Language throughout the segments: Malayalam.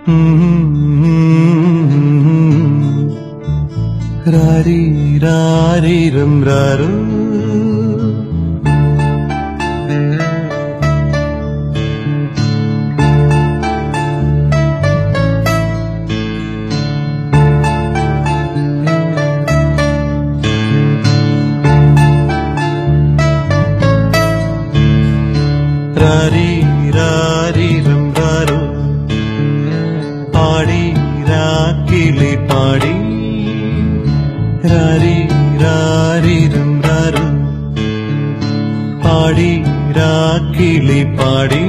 രാരി രാരിരം രാരോ രാരി രാരിരം രാരോ പാടി രാക്കിളി പാടി രാരി രാരിരം രാരോ പാടി രാക്കിളി പാടി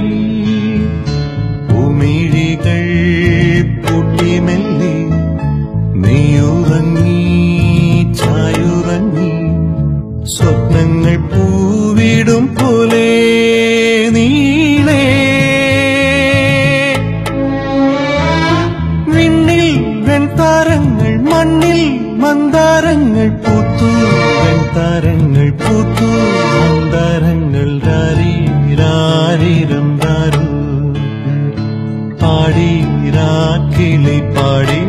ഉമിഴികൾ പൂട്ടി മെല്ലെ നീയുറങ്ങി ചായുറങ്ങി സ്വപ്നങ്ങൾ പൂവിടും പോലെ നീളേ വിണ്ണിൽ വെൺതാരങ്ങൾ മണ്ണിൽ മന്ദാരങ്ങൾ പൂത്തു വെൺതാരങ്ങൾ പൂത്തു മന്ദാരങ്ങൾ രാരി രാരിരം രാരോ പാടി രാക്കിളി പാടി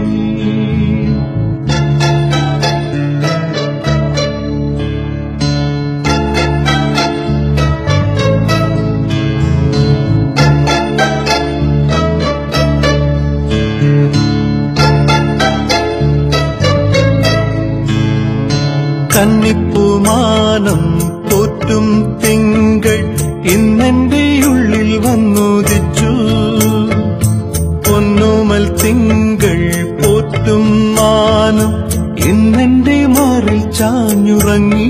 കന്നിപ്പൂമാനം പോറ്റും തിങ്കൾ ഇന്നെന്റെ ഉള്ളിൽ വന്നുദിച്ചു പൊന്നോമൽ തിങ്കൾ പോറ്റും മാനം ഇന്നെന്റെ മാറിൽ ചാഞ്ഞുറങ്ങി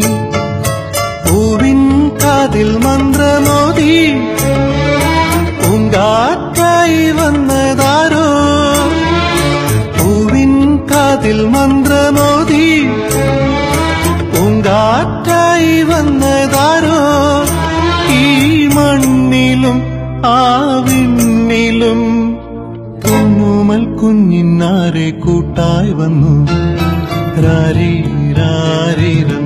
പൂവിൻ കാതിൽ മന്ത്രമോദി പൂങ്കാറ്റായി വന്നതാരോ പൂവിൻ കാതിൽ മന്ത്രമോദി പൂങ്കാറ്റായി വന്നതാരോ ഈ മണ്ണിലും ആ വിണ്ണിലും പൊന്നോമൽ കുഞ്ഞിനാരെ കൂട്ടായി വന്നു രാരി രാരിര